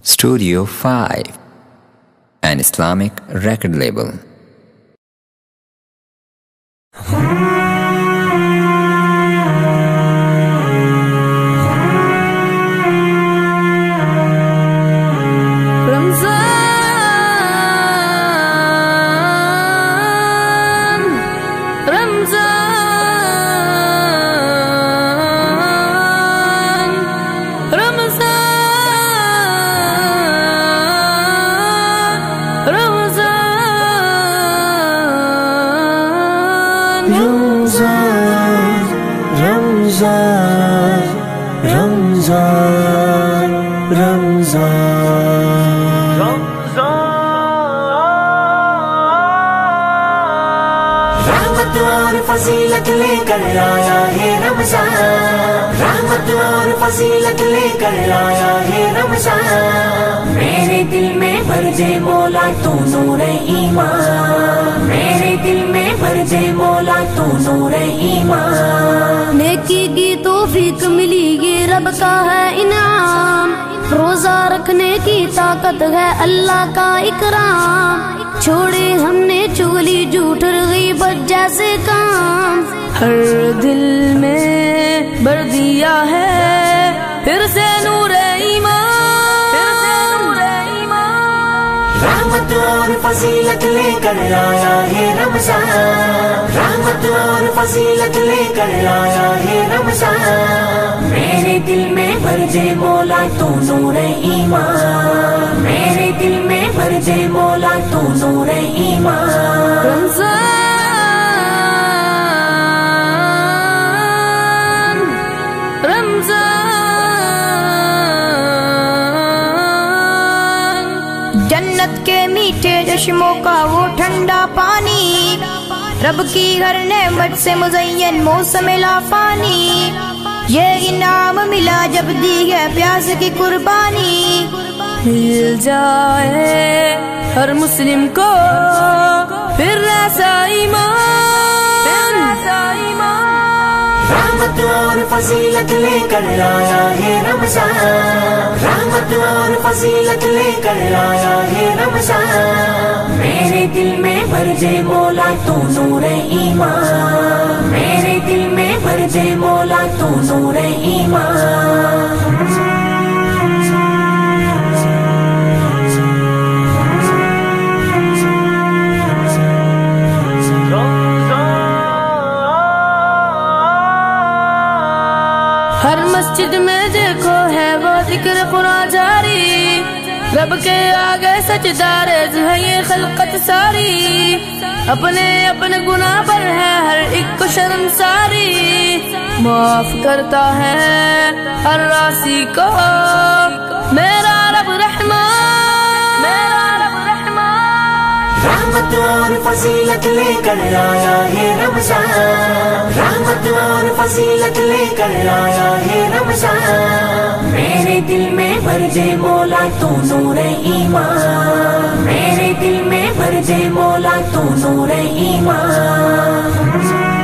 Studio 5, an Islamic record label. رحمت اور فضیلت لے کر آیا ہے رمضان، رحمت اور فضیلت لے کر آیا ہے رمضان، میرے دل میں بھر دے مولا تو نور ایمان، میرے دل میں بھر دے مولا تو نور ایمان، نیکی کی توفیق ملی یہ رب کا ہے انعام، روزہ رکھنے کی طاقت ہے اللہ کا اکرام، چھوڑے ہم نے چگلی جھوٹ اور غیبت جیسے کام، ہر دل میں بھر دیا ہے پھر سے نور ایمان، رحمت اور فضیلت لے کر آیا ہے رمضان، رحمت اور فضیلت لے کر آیا ہے رمضان، میرے دل میں بھر دے مولا تو نور ایمان، میرے دل میں بھر دے مولا تو نور ایمان، جنت کے میٹھے چشموں کا وہ ٹھنڈا پانی، رب کی ہر نعمت سے مزین موسم لافانی، یہ انعام ملا جب دی ہے پیاس کی قربانی، مل جائے ہر مسلم کو پھر ایسا ایمان، رحمت اور فضیلت لے کر آیا ہے رمضان، رحمت اور فضیلت لے کر آیا ہے رمضان، میرے دل میں بھر دے مولا تو نور ایمان، میرے دل میں بھر دے مولا تو نور ایمان، ہر مسجد میں دیکھو ہے وہ ذکر قرآن جاری، رب کے آگے سجدہ ریز ہے یہ خلقت ساری، اپنے اپنے گناہ پر ہے ہر ایک کو شرمساری، معاف کرتا ہے ہر عاصی کو میرا رب رحمان، میرا رب رحمان، رحمت اور فضیلت لے کر آیا ہے رمضان، رحمت اور فضیلت لے کر آیا ہے رمضان، میرے دل میں بھر دے مولا تو نور ایمان، میرے دل میں بھر دے مولا تو نور ایمان۔